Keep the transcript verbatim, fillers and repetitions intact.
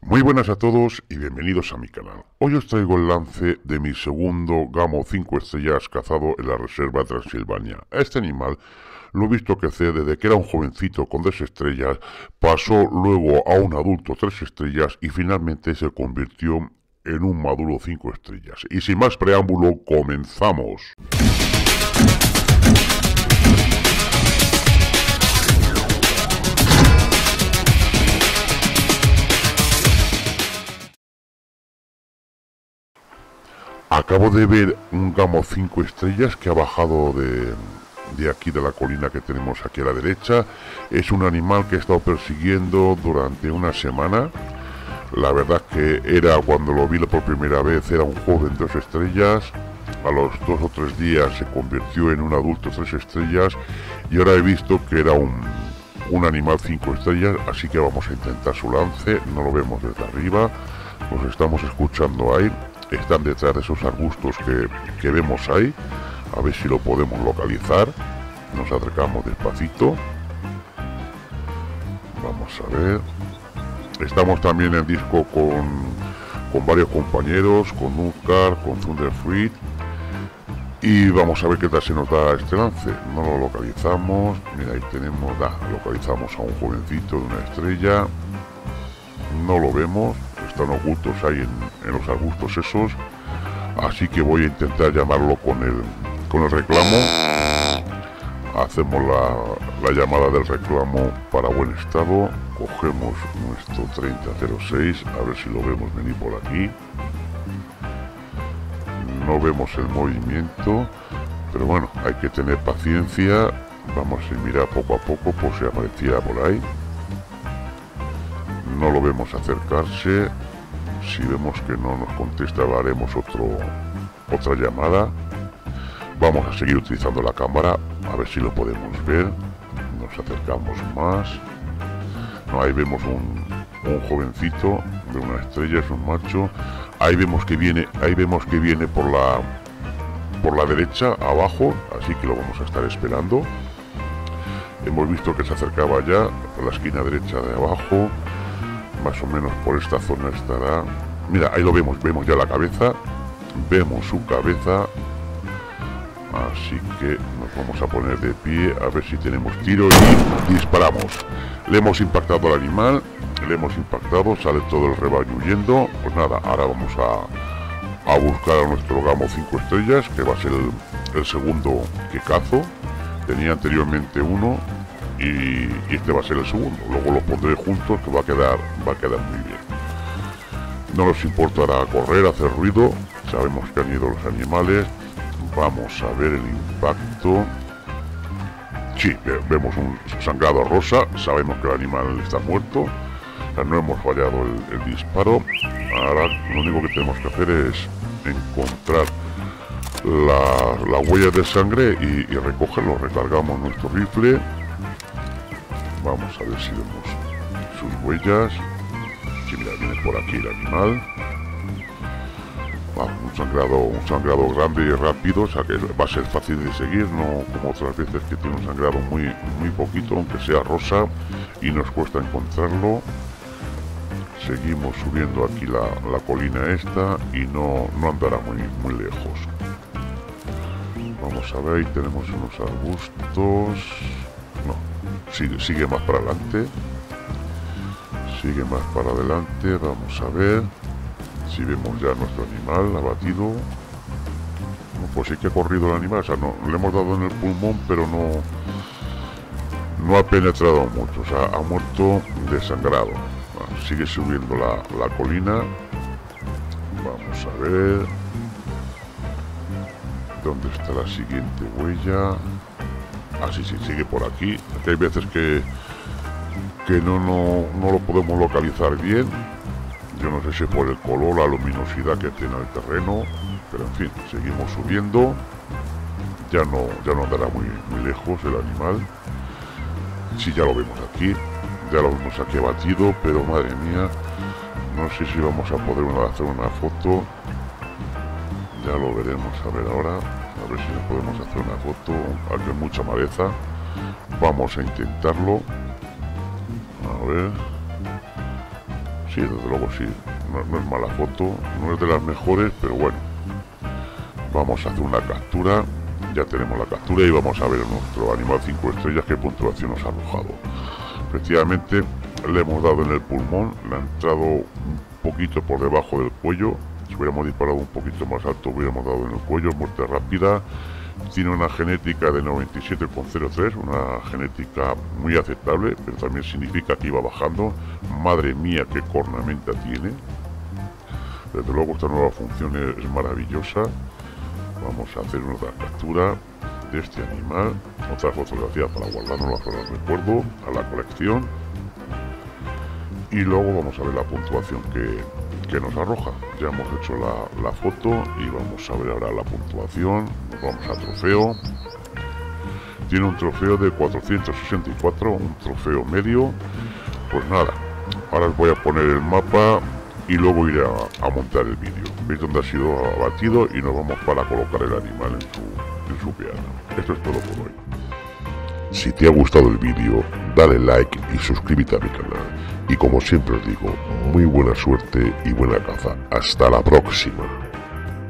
Muy buenas a todos y bienvenidos a mi canal. Hoy os traigo el lance de mi segundo gamo cinco estrellas cazado en la reserva Transilvania. A este animal lo he visto crecer desde que era un jovencito con tres estrellas, pasó luego a un adulto tres estrellas y finalmente se convirtió en un maduro cinco estrellas. Y sin más preámbulo, comenzamos. Acabo de ver un gamo cinco estrellas que ha bajado de, de aquí de la colina que tenemos aquí a la derecha. Es un animal que he estado persiguiendo durante una semana. La verdad que era, cuando lo vi por primera vez, era un joven dos estrellas. A los dos o tres días se convirtió en un adulto tres estrellas. Y ahora he visto que era un, un animal cinco estrellas. Así que vamos a intentar su lance. No lo vemos desde arriba. Nos estamos escuchando ahí. Están detrás de esos arbustos que, que vemos ahí. A ver si lo podemos localizar. Nos acercamos despacito. Vamos a ver. Estamos también en disco con, con varios compañeros, con Nuscar, con Thunderfruit. Y vamos a ver qué tal se nos da este lance. No lo localizamos. Mira, ahí tenemos, ah, localizamos a un jovencito de una estrella. No lo vemos. Están ocultos ahí en, en los arbustos esos, así que voy a intentar llamarlo con el con el reclamo. Hacemos la, la llamada del reclamo para buen estado, cogemos nuestro treinta cero seis, a ver si lo vemos venir por aquí. No vemos el movimiento, pero bueno, hay que tener paciencia. Vamos a mirar poco a poco por si apareciera por ahí. No lo vemos acercarse. Si vemos que no nos contesta, haremos otro, otra llamada. Vamos a seguir utilizando la cámara, a ver si lo podemos ver. Nos acercamos más. No, ahí vemos un, un jovencito de una estrella, es un macho. Ahí vemos que viene, ahí vemos que viene por la por la derecha, abajo, así que lo vamos a estar esperando. Hemos visto que se acercaba ya por la esquina derecha de abajo. Más o menos por esta zona estará. Mira, ahí lo vemos, vemos ya la cabeza. Vemos su cabeza. Así que nos vamos a poner de pie a ver si tenemos tiro y disparamos. Le hemos impactado al animal. Le hemos impactado, sale todo el rebaño huyendo. Pues nada, ahora vamos a, a buscar a nuestro gamo cinco estrellas, que va a ser el, el segundo que cazo. Tenía anteriormente uno. Y, y este va a ser el segundo. Luego los pondré juntos, que va a quedar va a quedar muy bien. No nos importará correr, hacer ruido. Sabemos que han ido los animales. Vamos a ver el impacto. Sí, vemos un sangrado rosa. Sabemos que el animal está muerto. O sea, no hemos fallado el, el disparo. Ahora lo único que tenemos que hacer es encontrar la, la huella de sangre y, y recogerlo. Recargamos nuestro rifle. Vamos a ver si vemos sus huellas. Si mira, viene por aquí el animal. Vamos, un sangrado, un sangrado grande y rápido, o sea que va a ser fácil de seguir, no como otras veces que tiene un sangrado muy, muy poquito, aunque sea rosa, y nos cuesta encontrarlo. Seguimos subiendo aquí la, la colina esta y no, no andará muy, muy lejos. Vamos a ver, ahí tenemos unos arbustos. No. Sigue, sigue más para adelante. Sigue más para adelante. Vamos a ver si vemos ya nuestro animal abatido. No, pues sí que ha corrido el animal. O sea, no, le hemos dado en el pulmón, pero no no ha penetrado mucho. O sea, ha muerto desangrado. Bueno, sigue subiendo la, la colina. Vamos a ver dónde está la siguiente huella. Ah, sí, sí, sigue por aquí. Aquí hay veces que, que no, no, no lo podemos localizar bien. Yo no sé si por el color, la luminosidad que tiene el terreno. Pero en fin, seguimos subiendo. Ya no, ya no andará muy, muy lejos el animal. Sí, ya lo vemos aquí. Ya lo vemos aquí abatido, pero madre mía. No sé si vamos a poder una, hacer una foto. Ya lo veremos a ver ahora. A ver si le podemos hacer una foto. Aquí hay mucha maleza. Vamos a intentarlo. A ver. Sí, sí, desde luego sí, no, no es mala foto, no es de las mejores, pero bueno, vamos a hacer una captura. Ya tenemos la captura y vamos a ver a nuestro animal cinco estrellas qué puntuación nos ha arrojado. Efectivamente le hemos dado en el pulmón, le ha entrado un poquito por debajo del cuello. Si hubiéramos disparado un poquito más alto hubiéramos dado en el cuello. Muerte rápida. Tiene una genética de noventa y siete coma cero tres, una genética muy aceptable, pero también significa que iba bajando. Madre mía, qué cornamenta tiene. Desde luego esta nueva función es, es maravillosa. Vamos a hacer otra captura de este animal, otra fotografía para guardarnos para el recuerdo a la colección, y luego vamos a ver la puntuación que, que nos arroja. Ya hemos hecho la, la foto y vamos a ver ahora la puntuación. Nos vamos a trofeo. Tiene un trofeo de cuatrocientos sesenta y cuatro, un trofeo medio. Pues nada, ahora os voy a poner el mapa y luego iré a, a montar el vídeo. Veis dónde ha sido abatido y nos vamos para colocar el animal en su, en su piano. Esto es todo por hoy. Si te ha gustado el vídeo, dale like y suscríbete a mi canal. Y como siempre os digo, muy buena suerte y buena caza. Hasta la próxima.